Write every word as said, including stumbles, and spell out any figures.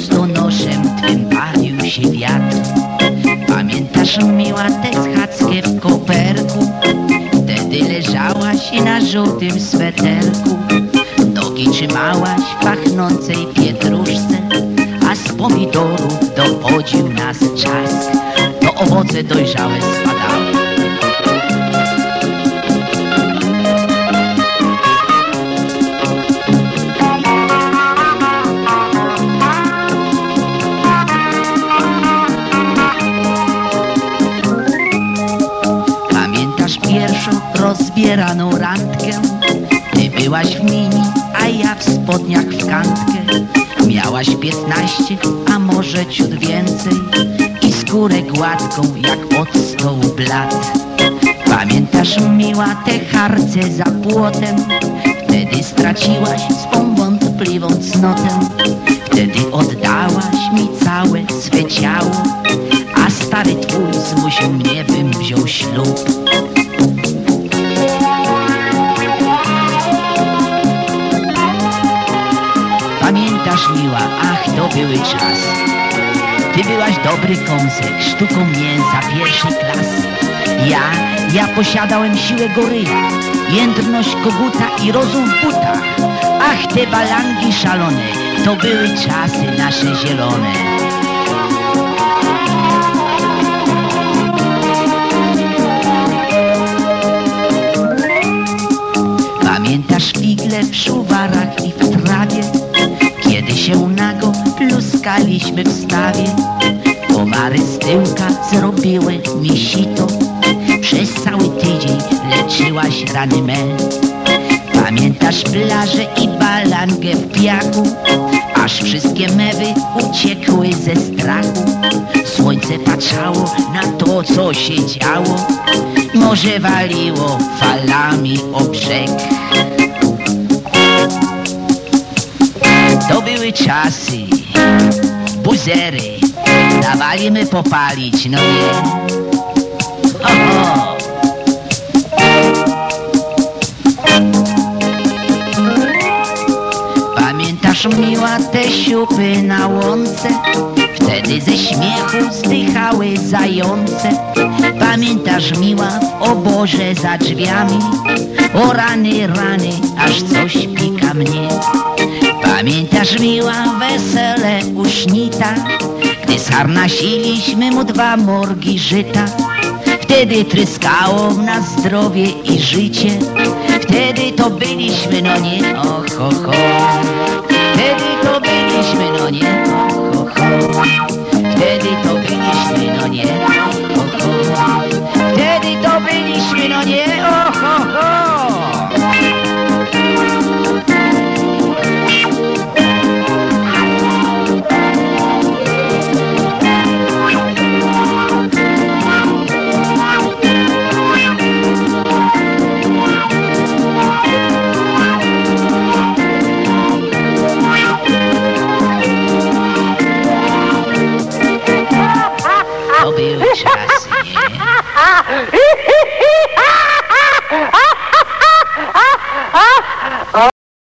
listonoszem twym bawił się wiatr. Pamiętasz, miła, tę schadzkę w koperku? Wtedy leżałaś na żółtym sweterku. Nogi trzymałaś w pachnącej pietruszce, a z pomidorów dochodził nas czas. To owoce dojrzałe spadały. Pamiętasz pierwszą rozbieraną randkę? Ty byłaś w mini, a ja w spodniach w kantkę. Miałaś piętnaście, a może ciut więcej, i skórę gładką jak od stołu blat. Pamiętasz, miła, te harce za płotem? Wtedy straciłaś swą wątpliwą cnotę. Wtedy oddałaś mi całe swe ciało, a stary twój zmusił mnie, bym wziął ślub. Pamiętasz, miła, ach, to były czasy. Ty byłaś dobry kąsek, sztuką mięsa pierwszej klasy. Ja, ja posiadałem siłę goryla, jędrność koguta i rozum w butach. Ach, te balangi szalone, to były czasy nasze zielone. Pamiętasz figle w szuwarach i w trawie? Kiedy się nago pluskaliśmy w stawie, komary z tyłka zrobiły mi sito. Przez cały tydzień leczyłaś rany me. Pamiętasz plażę i balangę w piachu? Aż wszystkie mewy uciekły ze strachu. Słońce patrzało na to, co się działo. Morze waliło falami o brzeg. To były czasy, buzery, dawaliśmy popalić, no nie? Oho. Pamiętasz, miła, te siupy na łące? Wtedy ze śmiechu zdychały zające. Pamiętasz, miła, w oborze za drzwiami? O rany, rany, aż coś pika mnie. Pamiętasz, miła, wesele u Śnita, gdy zharnasiliśmy mu dwa morgi żyta? Wtedy tryskało w nas zdrowie i życie. Wtedy to byliśmy, no nie, och, och, och. Wtedy to byliśmy, no nie, och, och, och. Wtedy to byliśmy, no nie, och, och, och. Wtedy to byliśmy, no nie, och, och, och. To były czasy, nie?